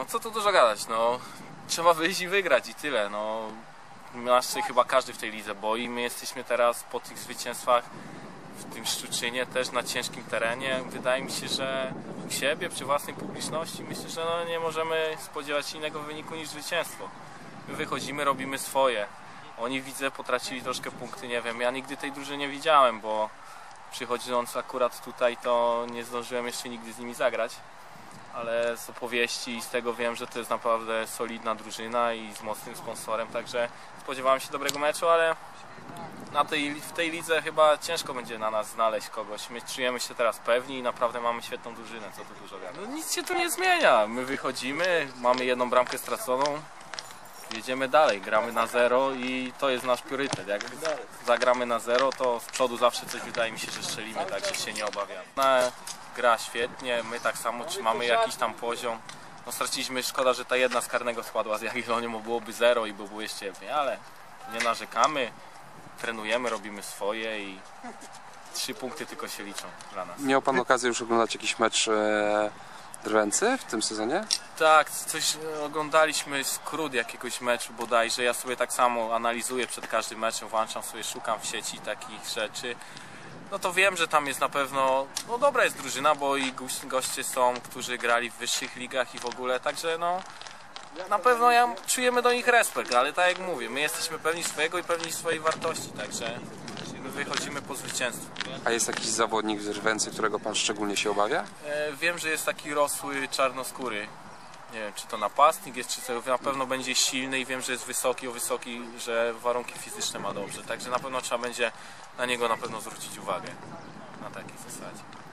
co tu dużo gadać, no trzeba wyjść i wygrać i tyle, no. Nas się chyba każdy w tej lidze boi. My jesteśmy teraz po tych zwycięstwach w tym Szczuczynie też na ciężkim terenie. Wydaje mi się, że u siebie, przy własnej publiczności, myślę, że no, nie możemy spodziewać się innego wyniku niż zwycięstwo. My wychodzimy, robimy swoje. Oni, widzę, potracili troszkę punkty, nie wiem, ja nigdy tej drużyny nie widziałem, bo przychodząc akurat tutaj to nie zdążyłem jeszcze nigdy z nimi zagrać. Ale z opowieści i z tego wiem, że to jest naprawdę solidna drużyna i z mocnym sponsorem, także spodziewałem się dobrego meczu, ale w tej lidze chyba ciężko będzie na nas znaleźć kogoś. My czujemy się teraz pewni i naprawdę mamy świetną drużynę, co tu dużo gadać. No nic się tu nie zmienia, my wychodzimy, mamy jedną bramkę straconą, jedziemy dalej, gramy na 0 i to jest nasz priorytet. Jak zagramy na 0, to z przodu zawsze coś wydaje mi się, że strzelimy, także się nie obawiam. Gra świetnie, my tak samo trzymamy jakiś tam poziom. No straciliśmy, szkoda, że ta jedna z karnego spadła z Jagiellonią, bo byłoby 0 i byłoby jeszcze jedno, ale nie narzekamy, trenujemy, robimy swoje i 3 punkty tylko się liczą dla nas. Miał Pan okazję już oglądać jakiś mecz Drwęcy w tym sezonie? Tak, coś oglądaliśmy, skrót jakiegoś meczu bodajże. Ja sobie tak samo analizuję przed każdym meczem, włączam sobie, szukam w sieci takich rzeczy. No to wiem, że tam jest na pewno, no dobra jest drużyna, bo i goście są, którzy grali w wyższych ligach i w ogóle, także no na pewno czujemy do nich respekt, ale tak jak mówię, my jesteśmy pewni swojego i pewni swojej wartości, także my wychodzimy po zwycięstwo. A jest jakiś zawodnik w Drwęcy, którego Pan szczególnie się obawia? Wiem, że jest taki rosły czarnoskóry. Nie wiem, czy to napastnik jest, czy co, na pewno będzie silny i wiem, że jest wysoki, że warunki fizyczne ma dobrze. Także na pewno trzeba będzie na niego zwrócić uwagę na takiej zasadzie.